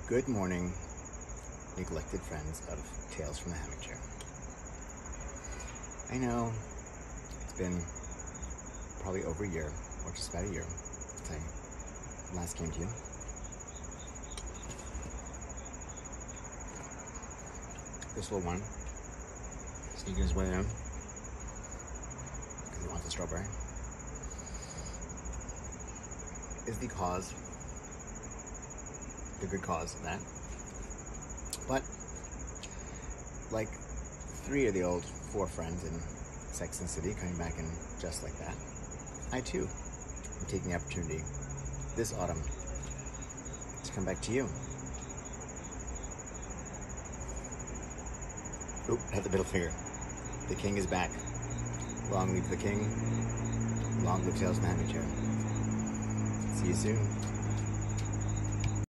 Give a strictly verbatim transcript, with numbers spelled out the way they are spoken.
Good morning, neglected friends of Tales from the Hammock Chair. I know it's been probably over a year, or just about a year, since I last came to you. This little one, sneaking his way in, because he wants a strawberry, is the cause, the good cause of that. But, like three of the old four friends in Sex and the City coming back in just like that, I too am taking the opportunity this autumn to come back to you. Oop, had the middle finger. The king is back. Long live the king. Long live Tales from the Hammock Chair. See you soon.